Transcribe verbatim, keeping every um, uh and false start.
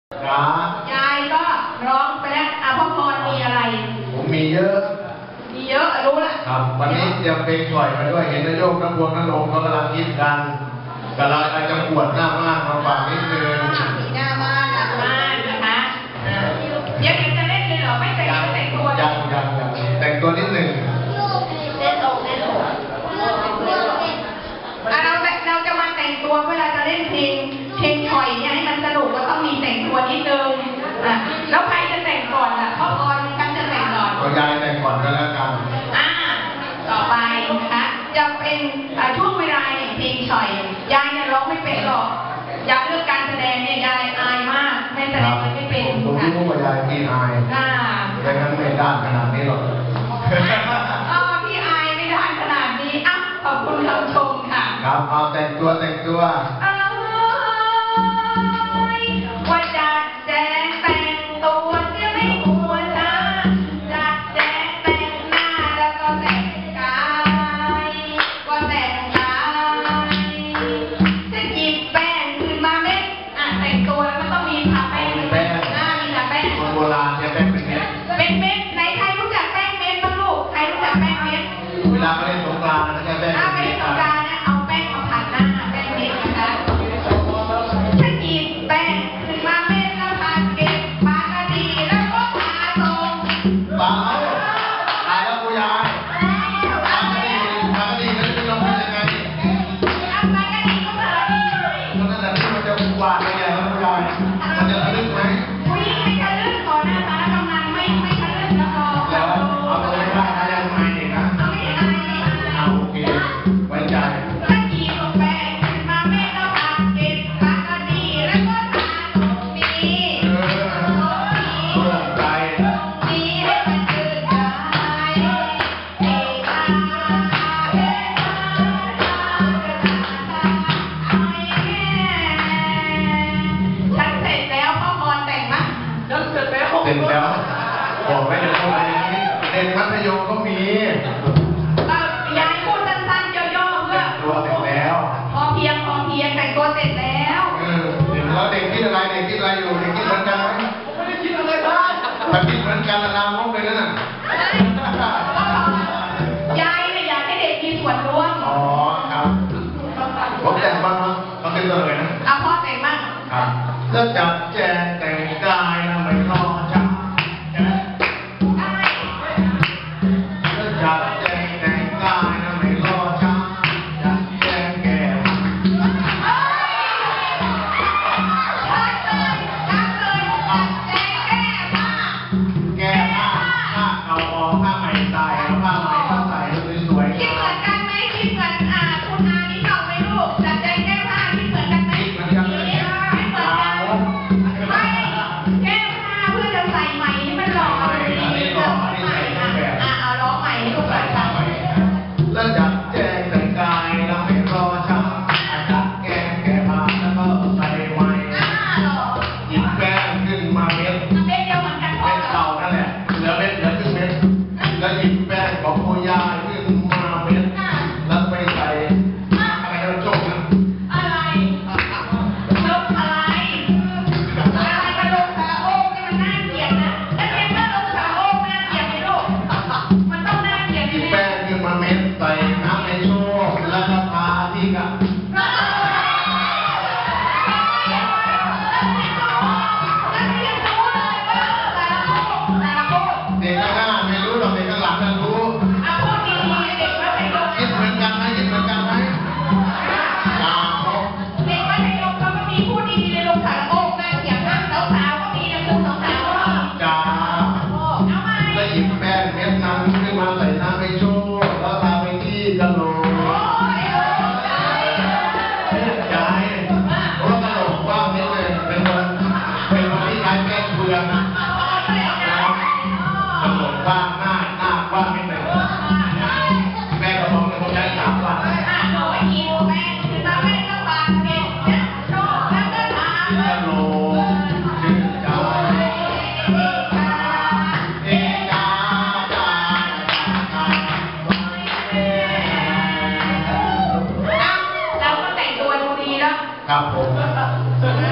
ยายก็ร้องไปแล้วอภพรมีอะไรผมมีเยอะมีเยอะรู้ละครับวันนี้เตรียมเพลงช่วยมาด้วยเห็นนายโยกน้ำพวงน้ำลงเขากำลังคิดกันกำลังจะปวดหน้ามากมาฝากนิดนึงมีหน้ามากหน้ามากนะคะเดี๋ยวจะเล่นเลยเหรอไม่แต่งแต่งตัวยังยังยังแต่งตัวนิดนึงเล่นอกเล่นอกเราเราจะมาแต่งตัวเวลาจะเล่นเพลงเพลงช่อยเนี่ยให้มันสนุกก็ต้องมีแต่งตัวนิดนึงอ่ะแล้วใครจะแต่งก่อนอ่ะพ่อพรกันจะแต่งก่อนก็ยายแต่งก่อนก็แล้วกันอ่าต่อไปนะคะจะเป็นช่วงเวลาอย่างเพลงช่อยยายเนี่ยร้องไม่เป็นหรอกยายเรื่องการแสดงเนี่ยยายอายมากไม่แสดงไม่เป็นผมรู้ว่ายายพี่อายแต่งั้นไม่ด้านขนาดนี้หรอกอ๋อพี่อายไม่ด้านขนาดนี้อ่ะขอบคุณคำชมค่ะครับเอาแต่งตัวแต่งตัวว่าจัดแจงแต่งตัวเสียไม่หัวช้าจัดแจงแต่งหน้าแล้วก็แต่งกายก็แต่งกายจะหยิบแป้งขึ้นมาเม็ดอ่ะแต่งตัวแล้วมันต้องมีทาแป้งแป้งหน้ามีทาแป้งคนโบราณเนี่ยแป้งเป็นเม็ดเป็นเม็ดไหนใครรู้จักแป้งเม็ดบ้างลูกใครรู้จักแป้งเม็ดเวลาเขาเล่นสงกรานต์นะแป้งถ้าไม่ได้สงกรานต์นะเอาแป้งมาผัดหน้าแป้งเม็ดนะคะจะหยิบแป้งขึ้นมาเม็ดแล้วผัดเก็บปากกดีแล้วก็ทาตรงปากตายแล้วกูยายปากกดีปากกดีแล้วจะลงเป็นยังไงเอาปากกดีก็มามันนั่นแหละที่มันจะหวานอะไรอย่างนั้นกูยายมันจะทะลึ่งไหมอุ้ยไม่ทะลึ่งก่อนนะคะกำนันไม่ไม่ทะลึ่งแล้วก็แล้วเอาตัวไม่ได้นะยังไม่เด็กนะเอาไม่ได้เอาโอเคไว้ใจถ้าจีบแป้งขึ้นมาเม็ดแล้วผัดเก็บปากกดีแล้วก็ทาตรงนี้เออเพื่อใจดีให้มันจืดจางเอ๊ะตาเอ๊ะตาตาตาตาฉันเสร็จแล้วพ่อพรแต่งมั้ยฉันเสร็จแล้วเสร็จแล้วบอกไว้เดี๋ยวคนนี้เด็กมัธยมก็มียายพูดสั้นๆย่อๆเพื่อตัวเสร็จแล้วพอเพียงพอเพียงแต่งตัวเสร็จแล้วเออเด็กแล้วเด็กคิดอะไรเด็กคิดอะไรอยู่เด็กคิดเหมือนกันไหมไม่ได้คิดอะไรบ้างถ้าคิดเหมือนกันละลามกเลยนั่นน่ะยายเนี่ยอยากให้เด็กมีส่วนร่วมอ๋อครับผมแต่งบ้างมั้งเขาเป็นตัวเลยนะเอาพ่อแต่งบ้างครับแล้วจับแจงแต่งกายนะไม่รอช้าแล้วจับแจงแต่งกายนะไม่รอช้าจับแจงแก้มแก้ผ้าผ้าเอาออกผ้าใหม่ใส่ผ้าใหม่ต้องใส่สวยๆคิดเหมือนกันไหมคิดเหมือนอ่าคุณอานี่เก่าไหมลูกจัดแจงแก้ผ้าคิดเหมือนกันไหมคิดเหมือนกันเลยคิดเหมือนกันไม่แก้ผ้าเพื่อจะใส่ใหม่ให้มันหล่อดีๆเอาใหม่อ่ะเอาล้อใหม่ให้ลูกใส่ค่ะแล้วจับแจงแต่งกายแล้วไม่รอช้าจับแก้มแก้ผ้าแล้วก็ใส่ใหม่หยิบแป้งขึ้นมาเม็ดเม็ดเดียวเหมือนกันเม็ดเก่านั่นแหละเหลือเม็ดเหลือครึ่งเม็ดแล้วหยิบแป้งของโคยาขึ้นมาเม็ดแล้วไปใส่อะไรก็จบนะอะไรลงอะไรอะไรมาลงขาโอ้นี่มันน่าเกลียดนะแล้วเรียนว่าลงขาโอ้น่าเกลียดไหมลูกมันต้องน่าเกลียดหยิบแป้งขึ้นมาเม็ดใส่น้ำในโชว์แล้วก็ทาที่กับเด็กข้างหน้าไม่รู้หรอกเด็กข้างหลังน่ะรู้คิดเหมือนกันไหมคิดเหมือนกันไหมอ่าเด็กมัธยมเขาก็มีพูดดีๆในโรงสารโอ้นะเสียงนั่งสาวๆก็มีนะคุณสาวๆก็จ้าเอาไหมแล้วหยิบแป้งเม็ดนั้นขึ้นมาใส่น้ำในโชว์แล้วทาไปที่กระโหลกใจเพราะกระโหลกว่างนิดนึงเป็นวันเป็นวันที่ใช้แป้งเปลืองนะกระโหลกว่างหน้าหน้ากว้างนิดนึงแม่กระบอกเนี่ยผมใช้สามวันอ่ะหนูหยิบแป้งขึ้นมาแป้งก็ปาดเก็บเนี่ยโชว์แล้วก็ทากระโหลกชื่นใจเอ๊ะจ้าจ้าจ้าเราก็แต่งตัวดูดีแล้วครับผม